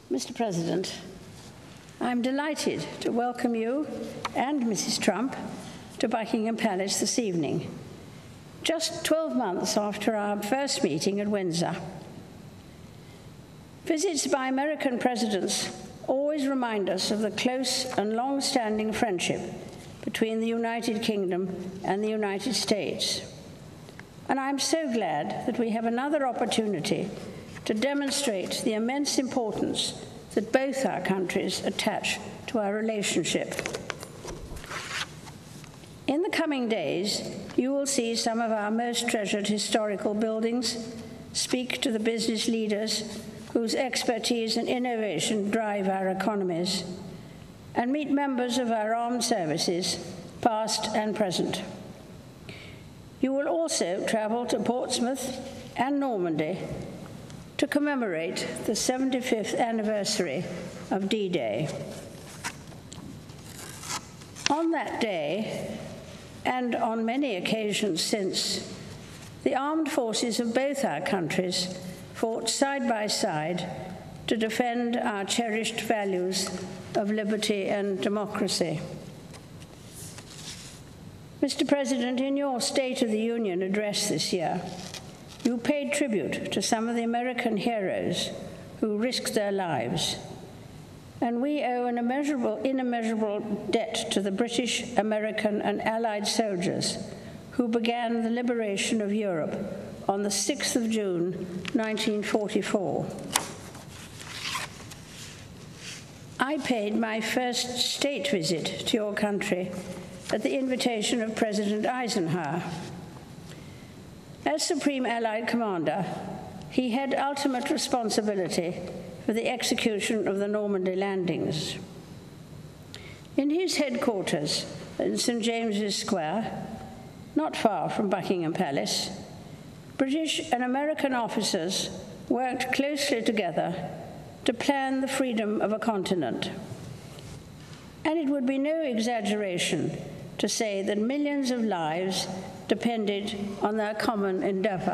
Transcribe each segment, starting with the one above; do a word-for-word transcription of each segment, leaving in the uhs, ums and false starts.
Mister President, I'm delighted to welcome you and Missus Trump to Buckingham Palace this evening, just twelve months after our first meeting at Windsor. Visits by American presidents always remind us of the close and long-standing friendship between the United Kingdom and the United States. And I'm so glad that we have another opportunity to demonstrate the immense importance that both our countries attach to our relationship. In the coming days, you will see some of our most treasured historical buildings, speak to the business leaders whose expertise and innovation drive our economies, and meet members of our armed services, past and present. You will also travel to Portsmouth and Normandy to commemorate the seventy-fifth anniversary of D-Day. On that day, and on many occasions since, the armed forces of both our countries fought side by side to defend our cherished values of liberty and democracy. Mister President, in your State of the Union address this year, you paid tribute to some of the American heroes who risked their lives, and we owe an immeasurable, immeasurable debt to the British, American, and Allied soldiers who began the liberation of Europe on the sixth of June, nineteen forty-four. I paid my first state visit to your country at the invitation of President Eisenhower. As Supreme Allied Commander, he had ultimate responsibility for the execution of the Normandy landings. In his headquarters in Saint James's Square, not far from Buckingham Palace, British and American officers worked closely together to plan the freedom of a continent. And it would be no exaggeration to say that millions of lives depended on their common endeavor.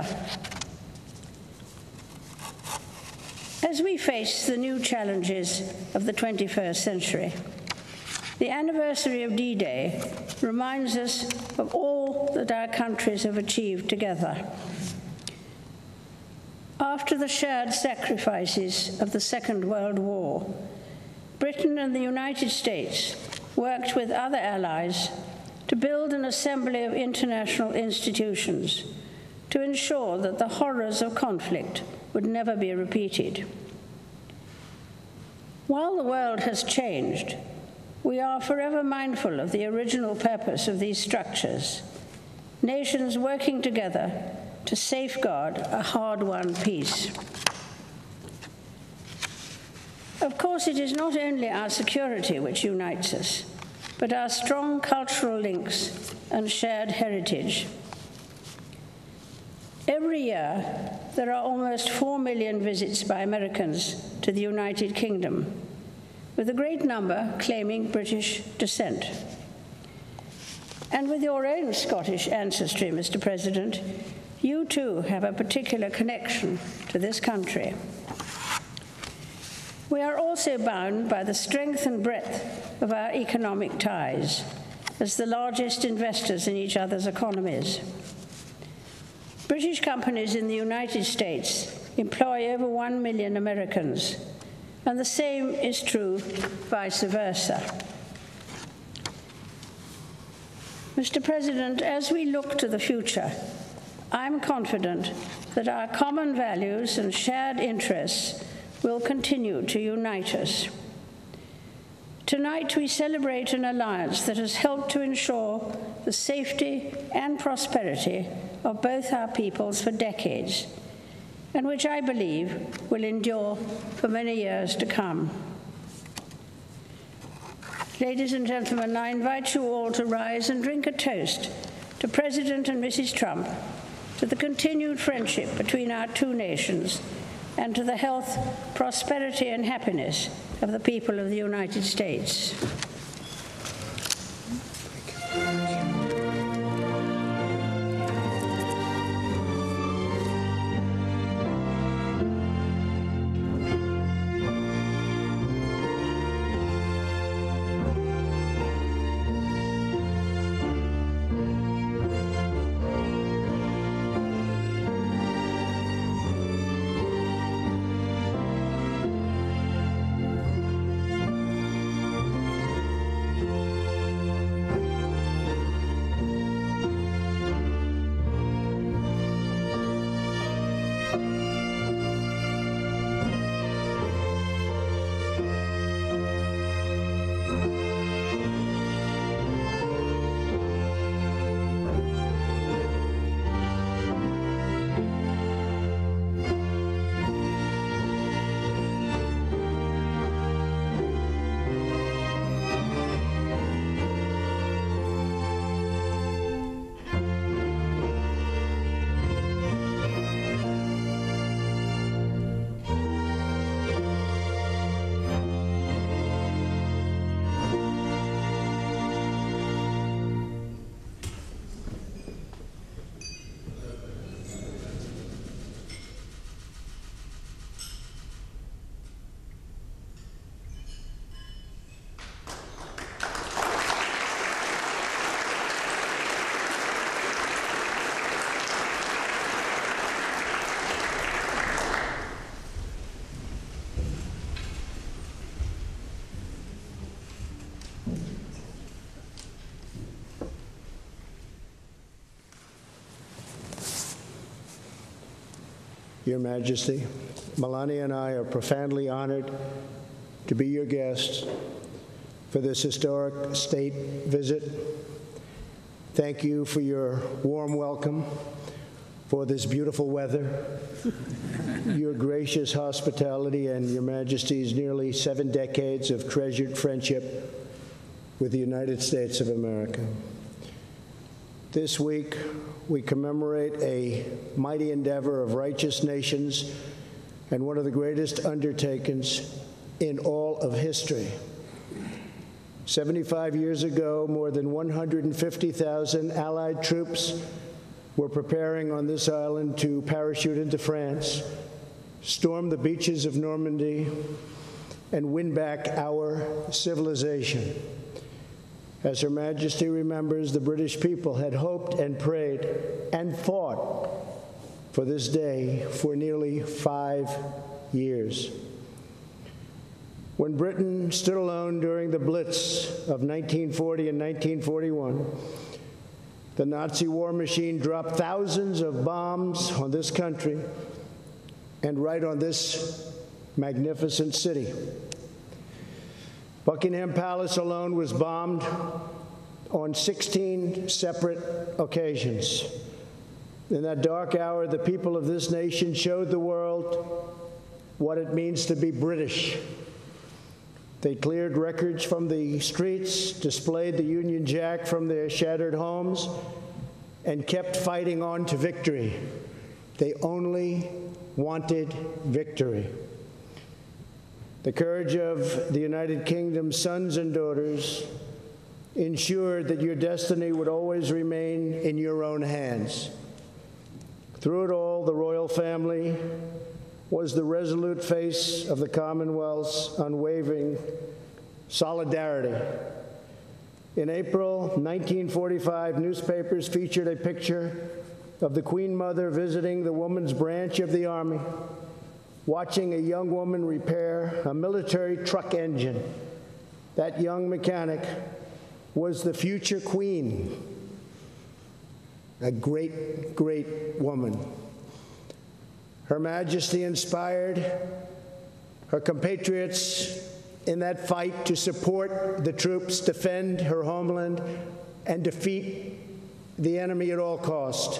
As we face the new challenges of the twenty-first century, the anniversary of D-Day reminds us of all that our countries have achieved together. After the shared sacrifices of the Second World War, Britain and the United States worked with other allies to build an assembly of international institutions to ensure that the horrors of conflict would never be repeated. While the world has changed, we are forever mindful of the original purpose of these structures, nations working together to safeguard a hard-won peace. Of course, it is not only our security which unites us, but our strong cultural links and shared heritage. Every year, there are almost four million visits by Americans to the United Kingdom, with a great number claiming British descent. And with your own Scottish ancestry, Mister President, you too have a particular connection to this country. We are also bound by the strength and breadth of our economic ties as the largest investors in each other's economies. British companies in the United States employ over one million Americans, and the same is true vice versa. Mister President, as we look to the future, I'm confident that our common values and shared interests will continue to unite us. Tonight, we celebrate an alliance that has helped to ensure the safety and prosperity of both our peoples for decades, and which I believe will endure for many years to come. Ladies and gentlemen, I invite you all to rise and drink a toast to President and Missus Trump, to the continued friendship between our two nations, and to the health, prosperity, and happiness of the people of the United States. Your Majesty, Melania and I are profoundly honored to be your guests for this historic state visit. Thank you for your warm welcome, for this beautiful weather, your gracious hospitality, and Your Majesty's nearly seven decades of treasured friendship with the United States of America. This week, we commemorate a mighty endeavor of righteous nations and one of the greatest undertakings in all of history. seventy-five years ago, more than one hundred fifty thousand Allied troops were preparing on this island to parachute into France, storm the beaches of Normandy, and win back our civilization. As Her Majesty remembers, the British people had hoped and prayed and fought for this day for nearly five years. When Britain stood alone during the Blitz of nineteen forty and nineteen forty-one, the Nazi war machine dropped thousands of bombs on this country and right on this magnificent city. Buckingham Palace alone was bombed on sixteen separate occasions. In that dark hour, the people of this nation showed the world what it means to be British. They cleared wreckage from the streets, displayed the Union Jack from their shattered homes, and kept fighting on to victory. They only wanted victory. The courage of the United Kingdom's sons and daughters ensured that your destiny would always remain in your own hands. Through it all, the royal family was the resolute face of the Commonwealth's unwavering solidarity. In April nineteen forty-five, newspapers featured a picture of the Queen Mother visiting the women's branch of the Army, watching a young woman repair a military truck engine. That young mechanic was the future Queen, a great, great woman. Her Majesty inspired her compatriots in that fight to support the troops, defend her homeland, and defeat the enemy at all cost.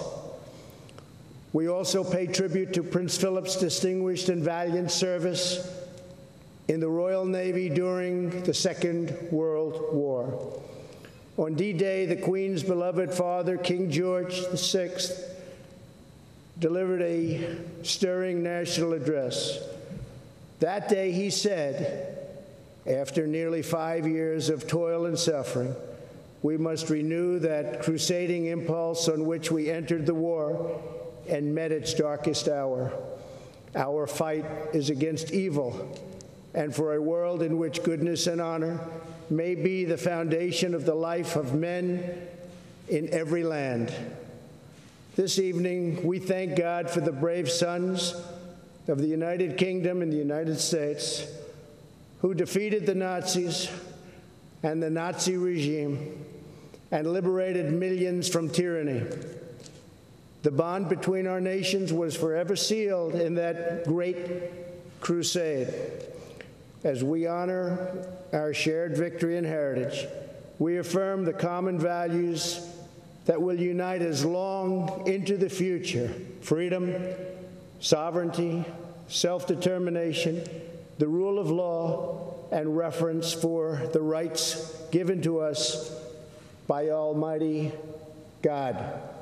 We also pay tribute to Prince Philip's distinguished and valiant service in the Royal Navy during the Second World War. On D-Day, the Queen's beloved father, King George the Sixth, delivered a stirring national address. That day he said, after nearly five years of toil and suffering, we must renew that crusading impulse on which we entered the war and met its darkest hour. Our fight is against evil and for a world in which goodness and honor may be the foundation of the life of men in every land. This evening, we thank God for the brave sons of the United Kingdom and the United States who defeated the Nazis and the Nazi regime and liberated millions from tyranny. The bond between our nations was forever sealed in that great crusade. As we honor our shared victory and heritage, we affirm the common values that will unite us long into the future: freedom, sovereignty, self-determination, the rule of law, and reverence for the rights given to us by Almighty God.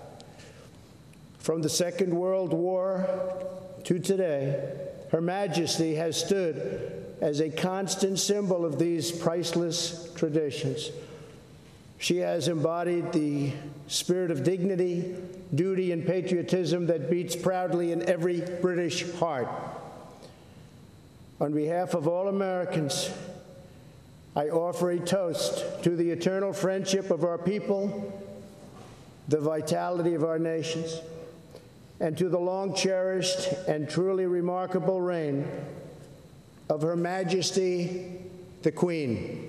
From the Second World War to today, Her Majesty has stood as a constant symbol of these priceless traditions. She has embodied the spirit of dignity, duty, and patriotism that beats proudly in every British heart. On behalf of all Americans, I offer a toast to the eternal friendship of our people, the vitality of our nations, and to the long-cherished and truly remarkable reign of Her Majesty, the Queen.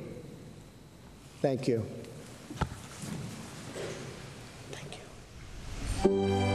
Thank you. Thank you.